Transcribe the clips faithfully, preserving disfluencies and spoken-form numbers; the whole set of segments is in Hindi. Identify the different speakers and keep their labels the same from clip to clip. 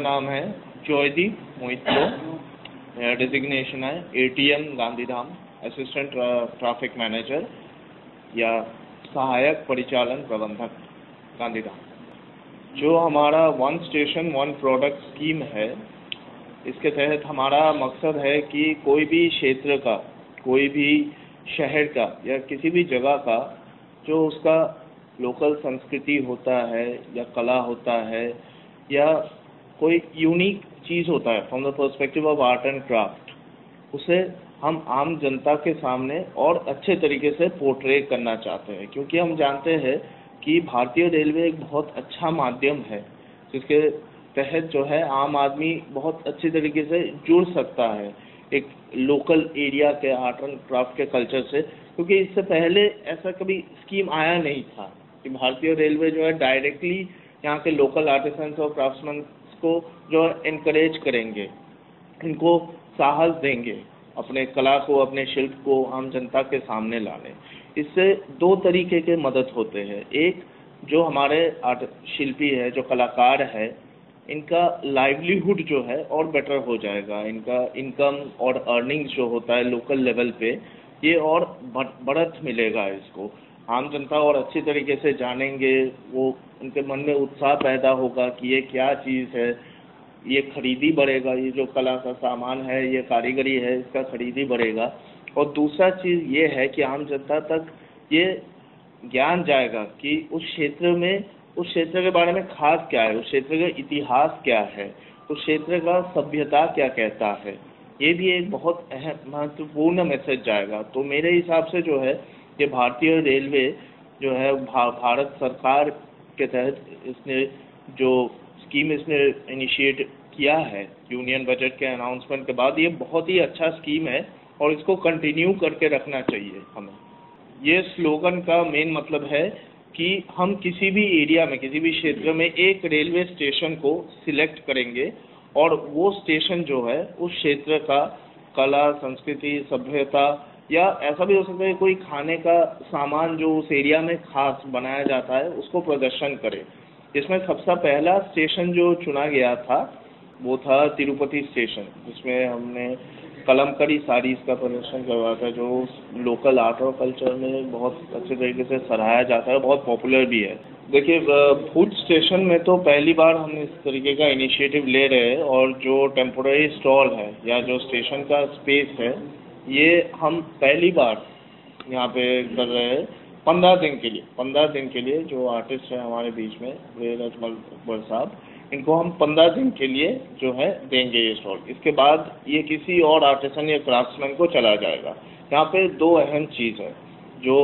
Speaker 1: नाम है जॉयदीप मोहित्रो। मेरा डिजिग्नेशन है ATM Gandhidham, assistant traffic manager या सहायक परिचालन प्रबंधक गांधीधाम। जो हमारा one station one product scheme है, इसके तहत हमारा मकसद है कि कोई भी क्षेत्र का, कोई भी शहर का या किसी भी जगह का जो उसका लोकल संस्कृति होता है या कला होता है या कोई यूनिक चीज़ होता है from the perspective of art and craft, उसे हम आम जनता के सामने और अच्छे तरीके से पोर्ट्रे करना चाहते हैं। क्योंकि हम जानते हैं कि भारतीय रेलवे एक बहुत अच्छा माध्यम है जिसके तहत जो है आम आदमी बहुत अच्छी तरीके से जुड़ सकता है एक लोकल एरिया के आर्ट एंड क्राफ्ट के कल्चर से। क्योंकि इससे पहले ऐसा कभी स्कीम आया नहीं था कि भारतीय रेलवे जो है डायरेक्टली यहाँ के लोकल आर्टिसंस और क्राफ्ट्समैन को जो इनकरेज करेंगे, इनको साहस देंगे अपने कला को, अपने शिल्प को आम जनता के सामने लाने। इससे दो तरीके के मदद होते हैं। एक, जो हमारे आर्ट शिल्पी है, जो कलाकार है, इनका लाइवलीहुड जो है और बेटर हो जाएगा। इनका इनकम और अर्निंग्स जो होता है लोकल लेवल पे, ये और बढ़त मिलेगा इसको। आम जनता और अच्छी तरीके से जानेंगे, वो उनके मन में उत्साह पैदा होगा कि ये क्या चीज़ है, ये खरीदी बढ़ेगा, ये जो कला का सामान है, ये कारीगरी है, इसका खरीदी बढ़ेगा। और दूसरा चीज़ ये है कि आम जनता तक ये ज्ञान जाएगा कि उस क्षेत्र में, उस क्षेत्र के बारे में खास क्या है, उस क्षेत्र का इतिहास क्या है, उस क्षेत्र का सभ्यता क्या कहता है। ये भी एक बहुत अहम महत्वपूर्ण मैसेज जाएगा। तो मेरे हिसाब से जो है ये भारतीय रेलवे जो है भा, भारत सरकार के तहत इसने जो स्कीम इसने इनिशिएट किया है यूनियन बजट के अनाउंसमेंट के बाद, ये बहुत ही अच्छा स्कीम है और इसको कंटिन्यू करके रखना चाहिए हमें। ये स्लोगन का मेन मतलब है कि हम किसी भी एरिया में, किसी भी क्षेत्र में एक रेलवे स्टेशन को सिलेक्ट करेंगे और वो स्टेशन जो है उस क्षेत्र का कला, संस्कृति, सभ्यता या ऐसा भी हो सकता है कोई खाने का सामान जो उस एरिया में खास बनाया जाता है उसको प्रदर्शन करे। इसमें सबसे पहला स्टेशन जो चुना गया था वो था तिरुपति स्टेशन, जिसमें हमने कलमकरी साड़ीज़ का प्रदर्शन करवाया था, जो लोकल आर्ट और कल्चर में बहुत अच्छे तरीके से सराहाया जाता है, बहुत पॉपुलर भी है। देखिए, भूज स्टेशन में तो पहली बार हम इस तरीके का इनिशिएटिव ले रहे हैं और जो टेम्पोररी स्टॉल है या जो स्टेशन का स्पेस है, ये हम पहली बार यहाँ पे कर रहे हैं पंद्रह दिन के लिए। पंद्रह दिन के लिए जो आर्टिस्ट हैं हमारे बीच में, वीर अजमल अकबर साहब, इनको हम पंद्रह दिन के लिए जो है देंगे ये स्टॉल। इसके बाद ये किसी और आर्टिसन या क्राफ्ट्समैन को चला जाएगा। यहाँ पे दो अहम चीज़ है, जो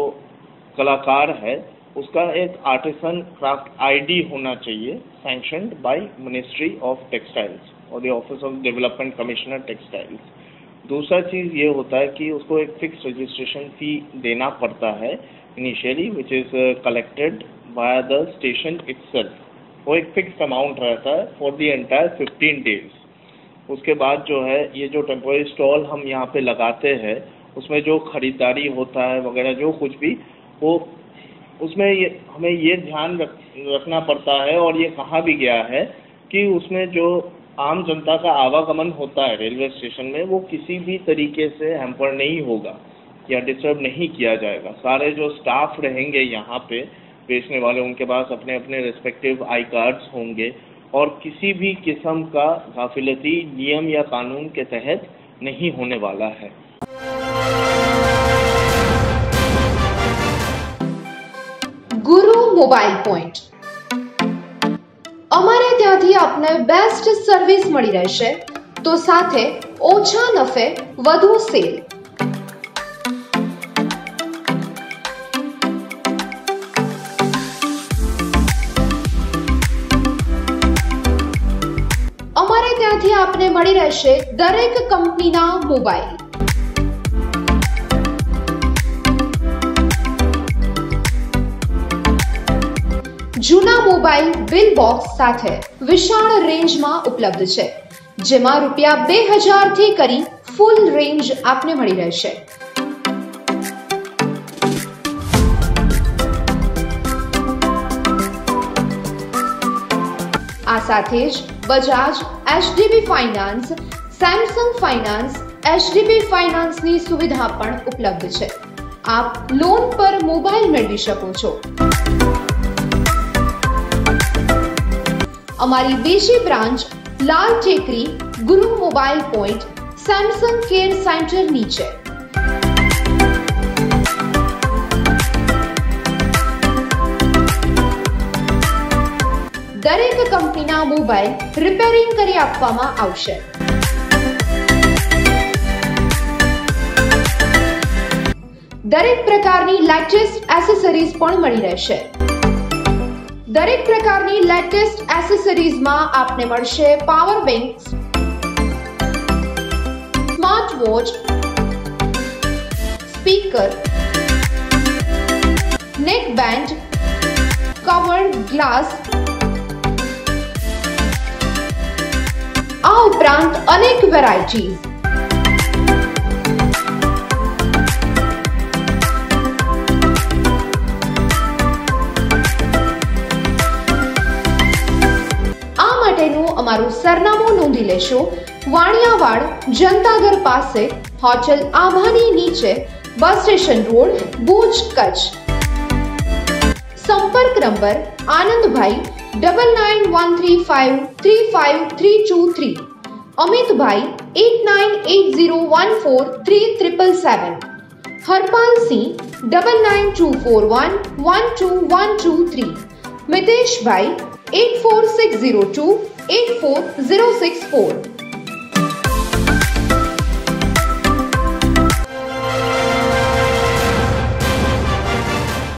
Speaker 1: कलाकार है उसका एक आर्टिसन क्राफ्ट आईडी होना चाहिए, sanctioned by ministry of textiles और the office of development commissioner textiles. दूसरा चीज़ ये होता है कि उसको एक फिक्स रजिस्ट्रेशन फ़ी देना पड़ता है initially, which is collected by the station itself. वो एक फिक्स अमाउंट रहता है for the entire fifteen days. उसके बाद जो है ये जो टेम्पोररी स्टॉल हम यहाँ पे लगाते हैं उसमें जो ख़रीदारी होता है वगैरह जो कुछ भी, वो उसमें ये हमें ये ध्यान रख रखना पड़ता है और ये कहा भी गया है कि उसमें जो आम जनता का आवागमन होता है रेलवे स्टेशन में, वो किसी भी तरीके से हैम्पर नहीं होगा या डिस्टर्ब नहीं किया जाएगा। सारे जो स्टाफ रहेंगे यहाँ पे बेचने वाले, उनके पास अपने अपने रिस्पेक्टिव आई कार्ड्स होंगे और किसी भी किस्म का गाफिलती नियम या कानून के तहत नहीं होने वाला है।
Speaker 2: ગુરુ મોબાઈલ પોઈન્ટ અમારે ત્યાંથી આપને બેસ્ટ સર્વિસ મળી રહેશે, તો સાથે ઓછા નફે વધુ સેલ। અમારે ત્યાંથી આપને મળી રહેશે દરેક કંપનીના મોબાઈલ। જૂના મોબાઈલ બિલ બોક્સ સાથે વિશાળ રેન્જમાં ઉપલબ્ધ છે, જેમાં રૂપિયા બે હજાર થી કરી ફૂલ રેન્જ આપને મળી રહેશે। આ સાથે જ Bajaj, HDB finance, Samsung finance, HDB ફાઇનાન્સની સુવિધા પણ ઉપલબ્ધ છે. આપ લોન પર મોબાઈલ મેળવી શકો છો. અમારી બીજી branch Lal Tekri, Guru mobile point, Samsung care centre નીચે. દરેક કંપનીના મોબાઈલ રિપેરિંગ કરી આપવામાં આવશે. દરેક પ્રકારની લેટેસ્ટ એસેસરીઝ પણ મળી રહેશે. દરેક પ્રકારની લેટેસ્ટ એસેસરીઝમાં આપને મળશે power bank, smart watch, speaker, neck band, curved glass, આ ઉપરાંત અનેક વેરાયટીઝ. અમારું સરનામું નોંધી લેશો. વાણિયાવાડ, જનતાઘર પાસે, હોટેલ આભાની નીચે, bus station road, Bhuj, Kutch. સંપર્ક number Anandbhai double nine one three five three five three two three, Amitbhai eight nine eight zero one four three triple seven, Harpalsinh double nine two four one one two one two three, Miteshbhai eight four six zero two eight four zero six four.